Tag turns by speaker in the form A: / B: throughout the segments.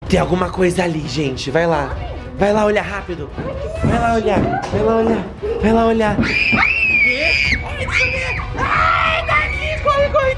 A: Tem alguma coisa ali, gente. Vai lá. Vai lá olhar rápido. Vai lá olhar. Vai lá olhar. Vai lá olhar. Ai, daqui, corre, corre.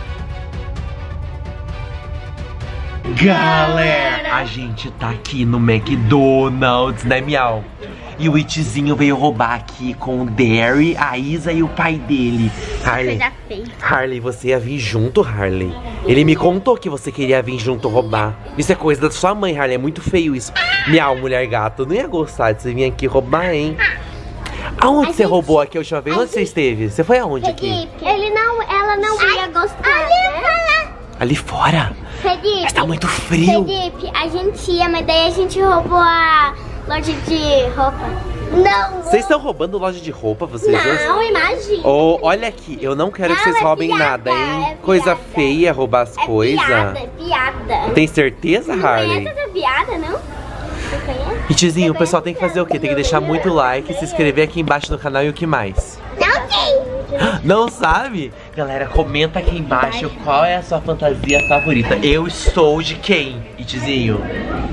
A: Galera, a gente tá aqui no McDonald's, né, Miau? E o Itzinho veio roubar aqui com o Derry, a Isa e o pai dele. Harley, você ia vir junto, Harley? Ele me contou que você queria vir junto roubar. Isso é coisa da sua mãe, Harley, é muito feio isso. Miau, mulher gato, não ia gostar de você vir aqui roubar, hein? Aonde você roubou aqui a última vez? Onde você esteve? Você foi aonde aqui?
B: Ela não ia gostar, né?
A: Ali fora?
B: Felipe,
A: mas tá muito frio.
B: Felipe, a gente ia, mas daí a gente roubou a loja de roupa. Não.
A: Vocês estão roubando loja de roupa, vocês dois?
B: Não, imagina.
A: Oh, olha aqui, eu não quero que vocês roubem nada, hein? Coisa feia roubar as coisas.
B: É piada.
A: Tem certeza, Harley?
B: Não conhece essa piada, não? Você conhece?
A: E Tizinho, o pessoal tem que fazer o quê? Tem que deixar muito like, se inscrever aqui embaixo no canal e o que mais?
B: Não tem.
A: Não sabe? Galera, comenta aqui embaixo qual é a sua fantasia favorita. Eu estou de quem, Itzinho?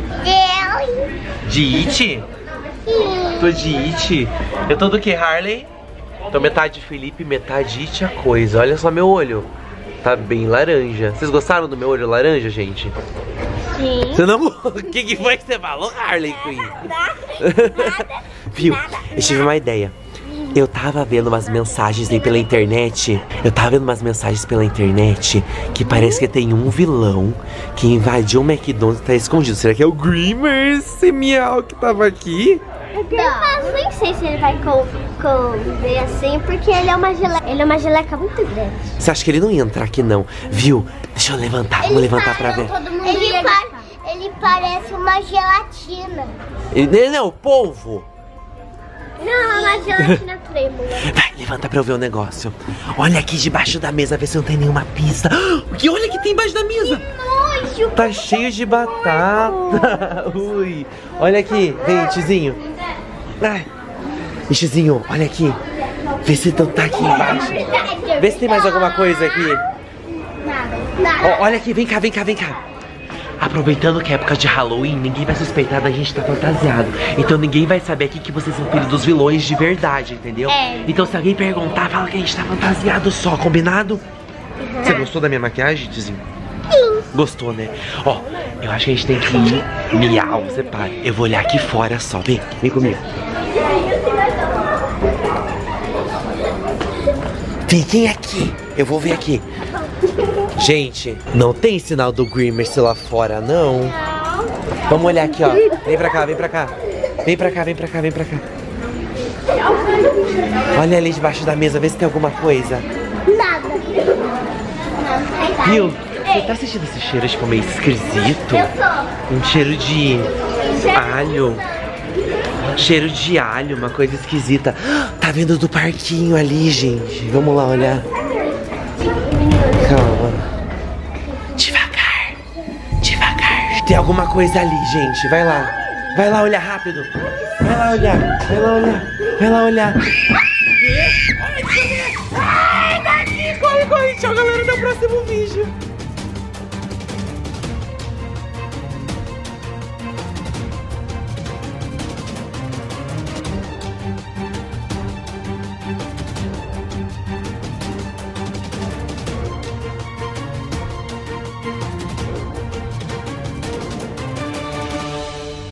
A: De It? Tô de It. Eu tô do que, Harley? Tô metade Felipe, metade It a coisa. Olha só meu olho. Tá bem laranja. Vocês gostaram do meu olho laranja, gente?
B: Sim.
A: Você não... O que foi que você falou, Harley Quinn?
B: Nada.
A: Viu? Eu tive uma ideia. Eu tava vendo umas mensagens aí pela internet. Que parece que tem um vilão que invadiu o McDonald's e tá escondido. Será que é o Grimer, esse Miau que tava aqui?
B: Eu nem sei se ele vai conviver assim, porque ele é uma geleca muito grande.
A: Você acha que ele não ia entrar aqui não? Viu? Deixa eu levantar, vamos levantar pra ver.
B: Ele parece uma gelatina.
A: Ele não, o polvo.
B: Não, uma gelatina trêmula.
A: Vai, levanta pra eu ver o negócio. Olha aqui debaixo da mesa, ver se não tem nenhuma pista. Que olha que tem embaixo da mesa.
B: Que nojo.
A: Tá cheio de batata. Ui. Olha aqui, vem, Tizinho. Ai. Tizinho, olha aqui. Vê se não tá aqui embaixo. Vê se tem mais alguma coisa aqui.
B: Nada.
A: Olha aqui, vem cá, vem cá, vem cá. Aproveitando que é época de Halloween, ninguém vai suspeitar da gente estar fantasiado. Então ninguém vai saber aqui que vocês são filhos dos vilões de verdade, entendeu?
B: É.
A: Então se alguém perguntar, fala que a gente tá fantasiado só, combinado? Você gostou da minha maquiagem, Tizinho?
B: Sim.
A: Gostou, né? Ó, eu acho que a gente tem que ir. Miau, você para. Eu vou olhar aqui fora só. Vem comigo. Fiquem aqui. Eu vou ver aqui. Gente, não tem sinal do Grimace lá fora, não. Vamos olhar aqui, ó. Vem pra cá, vem pra cá. Vem pra cá, vem pra cá, vem pra cá. Olha ali debaixo da mesa, vê se tem alguma coisa.
B: Nada.
A: Viu? Você tá sentindo esse cheiro, tipo, meio esquisito?
B: Eu tô.
A: Um cheiro de alho. Cheiro de alho, uma coisa esquisita. Tá vindo do parquinho ali, gente. Vamos lá olhar. Calma. Devagar. Devagar. Tem alguma coisa ali, gente. Vai lá. Vai lá olhar rápido. Vai lá olhar. Vai lá olhar. Vai lá olhar. Ai, daqui. Corre, corre. Tchau, galera. Até o próximo vídeo.